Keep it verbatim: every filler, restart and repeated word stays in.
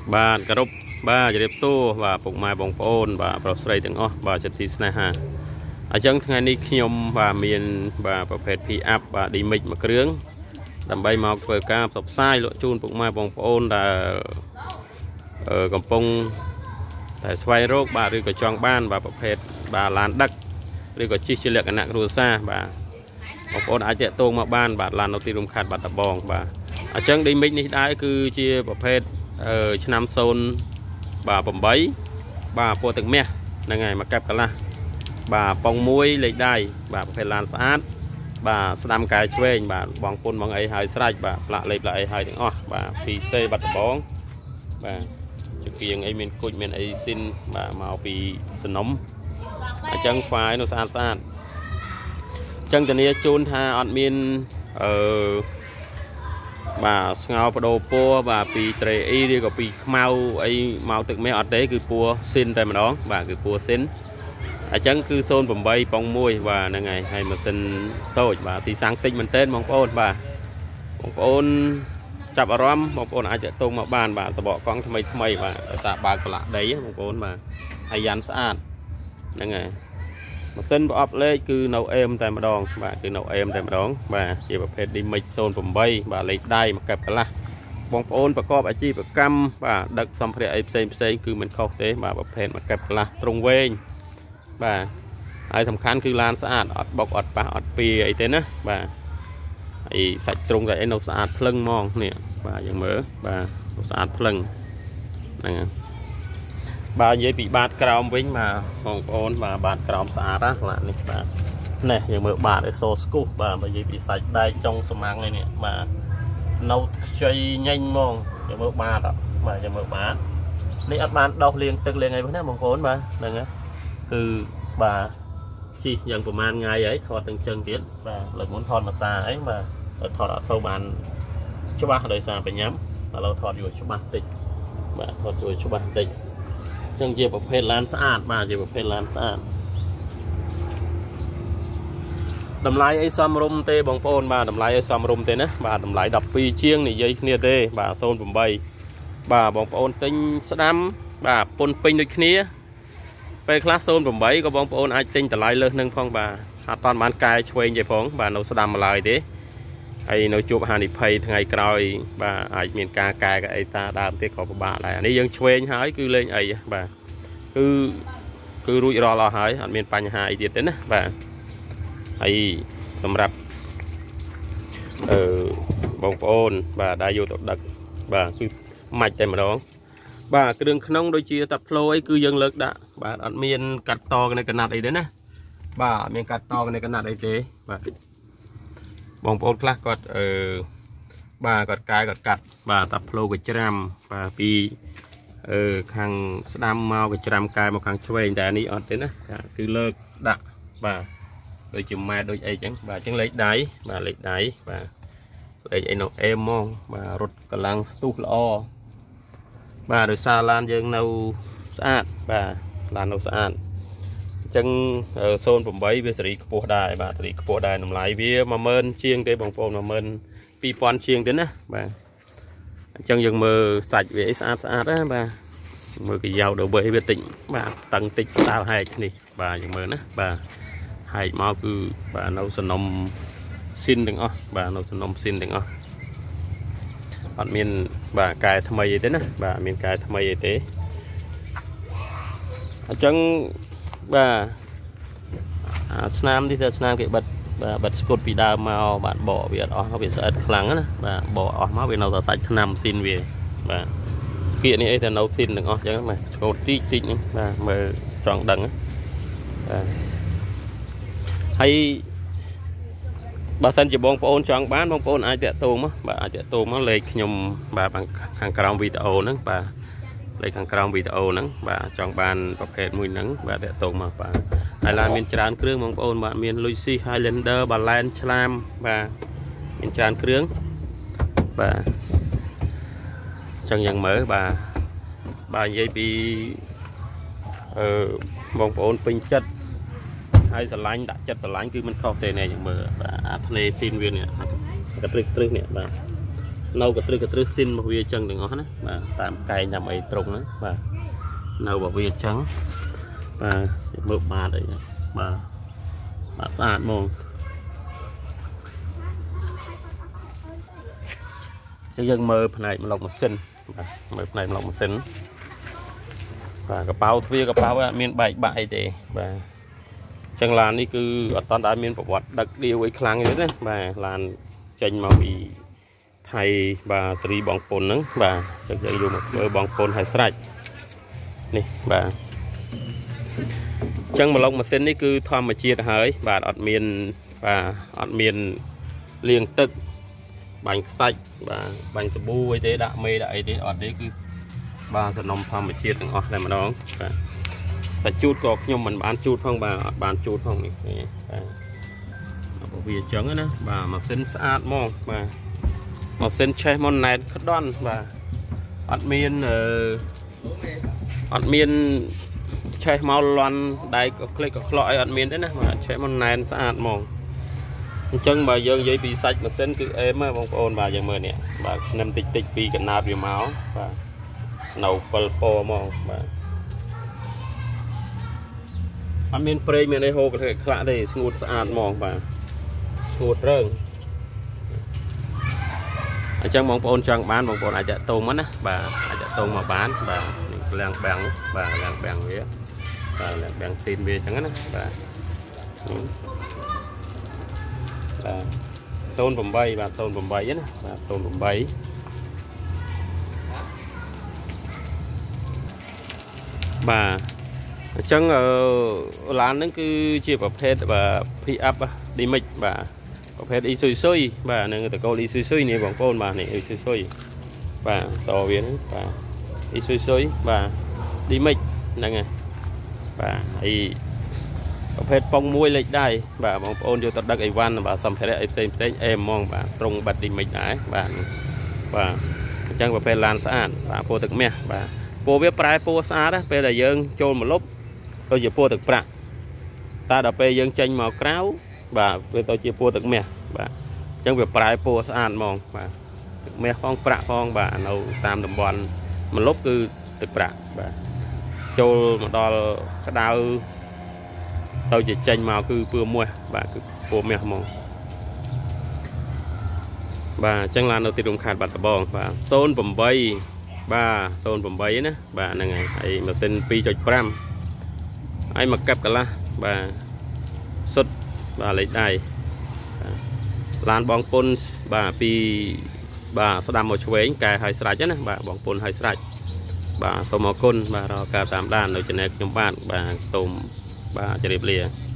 បាទគោរពបាទជម្រាបសួរបាទពុកម៉ែបងប្អូនបាទប្រុសស្រីទាំងអស់បាទចិត្តទីស្នេហាអញ្ចឹងថ្ងៃនេះខ្ញុំបាទមានបាទប្រភេទ P up បាទ D-Mix មួយគ្រឿងដើម្បីមកធ្វើការផ្សព្វផ្សាយលក់ជូនពុកម៉ែបងប្អូនដែលកំពុងតែស្វែងរកបាទឬក៏ចង់បានបាទប្រភេទបាទឡានដឹកឬក៏ជិះជាលក្ខណៈគ្រួសារបាទបងប្អូនអាចតាក់ទងមកបានបាទឡាននៅទីរួមខេត្តបាត់ដំបងបាទអញ្ចឹង D-Mix នេះដែរគឺជាប្រភេទឆ្នាំសូនបាទ8បាទពណ៌ទឹកមាសហ្នឹងហើយមកកាប់កន្លះបាទប៉ុងមួយលេខដៃបាទប្រភេទឡានស្អាតបាទស្ដាំកាយឆ្វេងបាទបងពុនបងអីហើយស្រេចបាទផ្លាក់លេខផ្លាក់អីហើយទាំងអស់បាទពីសេបាត់ដំបងបាទជគៀងអីមានគុជមានអីស៊ីនបាទមកពីសនំអញ្ចឹងហ្វាយនោះស្អាតស្អាតអញ្ចឹងធានាជូនថាអត់មានអឺបាទស្ងោបដូរពណ៌បាទពីត្រេអ៊ីឬក៏ពីខ្មៅអីមកទឹកមាសអត់ទេគឺពណ៌ស៊ីនតែម្ដងបាទគឺពណ៌ស៊ីនអញ្ចឹងគឺសូន8ប៉ុងមួយបាទហ្នឹងហើយហើយម៉ាស៊ីនតូចបាទទីសាំងតិចមែនទែនបងប្អូនបាទបងប្អូនចាប់អារម្មណ៍បងប្អូនអាចតេតងមកបានបាទសបកកង់ថ្មីថ្មីបាទដោយសារបើកប្រឡាក់ដីបងប្អូនបាទហើយយ៉ាន់ស្អាតហ្នឹងហើយម៉ាស៊ីនប្រអប់លេខគឺនៅអេមតែម្ដងបាទគឺនៅអេមតែម្ដងបាទជាប្រភេទ D-Mix សូន8បាទលេខដៃមកកាប់កន្លះបងប្អូនប្រកបអាជីវកម្មបាទដឹកសម្ភារៈអីផ្សេងផ្សេងគឺមិនខុសទេបាទប្រភេទមកកាប់កន្លះត្រង់វែងបាទហើយសំខាន់គឺឡានស្អាតអត់បុកអត់ប៉ះអត់ពីអីទេណាបាទហើយសាច់ត្រង់តែអីនៅស្អាតភ្លឹងហ្មងនេះបាទយើងមើលបាទស្អាតភ្លឹងហ្នឹងហើយបាទនិយាយពីបាតក្រោមវិញបាទបងប្អូនបាទបាតក្រោមស្អាតណាឡាននេះបាទនេះយើងមើលបាតឲ្យសូស្គូសបាទនិយាយពីសាច់ដែកចុងស្មាំងនេះបាទនៅខ្ចីញញហ្មងយើងមើលបាតបាទយើងមើលបាតនេះអត់បានដោះលាងទឹកលាងអីទេណាបងប្អូនបាទហ្នឹងហើយគឺបាទជីយ៉ាងប្រហែលថ្ងៃហើយថតទាំងជើងទៀតបាទលើកមុនថតមួយសាអីបាទថតអត់សូវបានច្បាស់ដោយសារបញ្ញាំឥឡូវថតយូរច្បាស់តិចបាទថតយូរច្បាស់តិចអញ្ចឹងជាប្រភេទឡានស្អាតបាទជាប្រភេទឡានស្អាតតម្លៃអីសមរម្យទេបងប្អូនបាទតម្លៃអីសមរម្យទេណាបាទតម្លៃ12ជាងនិយាយគ្នាទេបាទសូន8បាទបងប្អូនទិញស្ដាំបាទពុនពេញដូចគ្នាពេលខ្លះសូន8ក៏បងប្អូនអាចទិញតម្លៃលើសនឹងផងបាទអត់តាន់បានកែឆ្វេងទេផងបាទនៅស្ដាំម្លើយទេហើយនៅជួបហានិភ័យថ្ងៃក្រោយបាទអាចមានការកែកអីតាដើមទៀតក៏ពិបាកដែរអានេះយើងឆ្វេងហើយគឺលេងអីបាទគឺគឺរួចរាល់អស់ហើយអត់មានបញ្ហាអីទៀតទេណាបាទហើយសម្រាប់អឺបងប្អូនបាទដែលយកទៅដឹកបាទគឺម៉ាច់តែម្ដងបាទគ្រឿងក្នុងដូចជាតាផ្លោអីគឺយើងលើកដាក់បាទអត់មានកាត់តនៅកណាត់អីទេណាបាទអត់មានកាត់តនៅកណាត់អីទេបាទបងប្អូនខ្លះគាត់អឺបាទគាត់កែគាត់កាត់បាទតាផ្លោក៏ច្រាំបាទពីអឺខាងស្ដាំមកក៏ច្រាំកែមកខាងឆ្វេងតែនេះអត់ទេណាគឺលើកដាក់បាទដូចជាម៉ែដូចអីចឹងបាទអញ្ចឹងលេខដៃបាទលេខដៃបាទលេខអីនៅអេមហ្មងបាទរត់កម្លាំងស្ទុះល្អបាទដោយសារឡានយើងនៅស្អាតបាទឡាននៅស្អាតអញ្ចឹងសូន8វាសេរីខ្ពស់ដែរបាទសេរីខ្ពស់ដែរតម្លៃវា មួយម៉ឺន ជាងទេបងប្អូន មួយម៉ឺន ពីរពាន់ ជាងទេណាបាទអញ្ចឹងយើងមើលសាច់វាស្អាតស្អាតណាបាទមើលកាយោដល់វាតិចបាទតឹងតិចស្ដាល់ហែកនេះបាទយើងមើលណាបាទហែកមកគឺបាទនៅសនំស៊ីនទាំងអស់បាទនៅសនំស៊ីនទាំងអស់អត់មានបាទកែថ្មីអីទេណាបាទមានកែថ្មីអីទេអញ្ចឹងបាទអាស្នាមនេះទៅស្នាមគេបិទបាទបិទស្គុតពីដើមមកបាទបកវាអត់អស់វាស្អិតខ្លាំងណាបាទបកអស់មកវានៅតែសាច់ថ្នាំស៊ីនវាបាទគៀកនេះអីទៅនៅស៊ីនទាំងអស់អញ្ចឹងបាទស្គុតតិចតិចហ្នឹងបាទមើលចង់ដឹងបាទហើយបើសិនជាបងប្អូនចង់បានបងប្អូនអាចតាក់ទងមកបាទអាចតាក់ទងមកលេខខ្ញុំបាទខាងក្រោមវីដេអូហ្នឹងបាទលេខខាងក្រោមវីដេអូហ្នឹងបាទចង់បានប្រភេទមួយហ្នឹងបាទតាក់ទងមកបាទហើយឡានមានច្រើនគ្រឿងបងប្អូនបាទមាន Lucy Highlander បាឡែនឆ្លាមបាទមានច្រើនគ្រឿងបាទអញ្ចឹងយ៉ាងមើលបាទបាទនិយាយពីអឺបងប្អូនពេញចិត្តហើយស្រឡាញ់ដាក់ចិត្តស្រឡាញ់គឺមិនខុសទេនេះយើងមើលបាទអាភ្លេស៊ីនវានេះកត្រឹកត្រឹកនេះបាទ nâu cái trừ cái trừ xin một viên chân đừng ngó mà tạm cày nằm ấy trùng đó và nâu vào viên trắng và mượn bà đấy mà bà sạch mong chứ dân mơ này mà lọc một sinh mơ này mà lọc một sinh và cái bao thuê cái bao miền bảy bại để và chẳng là đi cứ ở toàn đại miền vật đặc điều ấy kháng như thế và làn tranh màu bị thầy và xử lý bóng phồn nắng và chắc chắn dùng một bóng phồn hay sạch này và chẳng một lông mà xin đi cứ thoa mà chia hơi và ọt miền và ọt miền liền tức bánh sạch và bánh sữa bu ấy thế đã mê đã ấy thế ọt đấy cứ ba sẽ nông thoa mà chia từng ọt này mà đó và chút có nhưng mình bán chút không bà bán chút không này vì trứng đó và mà xin sạch mong mà một xin chơi món này khất đoan và admin admin chơi mau loan đây có click có loại admin đấy nè mà chơi món này sạch mong chân bà dương giấy bị sạch mà xin cứ êm á bông ôn bà giờ mời nè bà nằm tích tích vì cái nào bị máu và nấu phở phô mong và admin spray mình đây hồ có thể khá để ngụt sạch mong và ngụt rừng chẳng bóng ôn chẳng bán bóng ôn ai đã tôm mất bà ai đã tôm mà bán và làng bèn và làng bèn vía và làng bèn tin về chẳng á và và tôn bầm bay và tôn bầm bay và tôn bầm bay bà chẳng ở lán nó cứ chia vào hết và phi up đi mịch và có phải đi xuôi xuôi và người ta câu đi xuôi xuôi này bằng phôn mà này đi xuôi xuôi và tàu biến và đi xuôi xuôi và đi mịch này nghe và thì có phải phong môi lệch đây và bằng phôn vô tận đất ấy văn và xong thế đấy xem xem em mong và trông bật đi mịch đấy và và chẳng có phải lan sạn và phô thực mẹ và phô biết prai phô xa đó bây giờ dương trôn một lúc tôi chỉ phô thực bạc ta đã bây dương tranh màu cáo và với tôi chia phô thực mẹ và chẳng việc prai phô sạn mong và mẹ phong bạc phong và nấu tam đồng bọn một lúc cứ thực bạc và trôn một đo cái đau tôi chỉ tranh màu cứ vừa mua và cứ phô mẹ mong và chẳng là nó tự động khát bạc bong và xôn bầm bay ba xôn bầm bay nữa và là ngày ấy mà xin pi cho pram ai mà cặp cả la và xuất và lấy đài lan bong pôn và pi và sẽ làm một chuỗi cài hai sợi chứ nè và bong pôn hai sợi và tôm màu côn và rồi cả tam đàn rồi trên này nhóm bạn và tôm và chè điệp lìa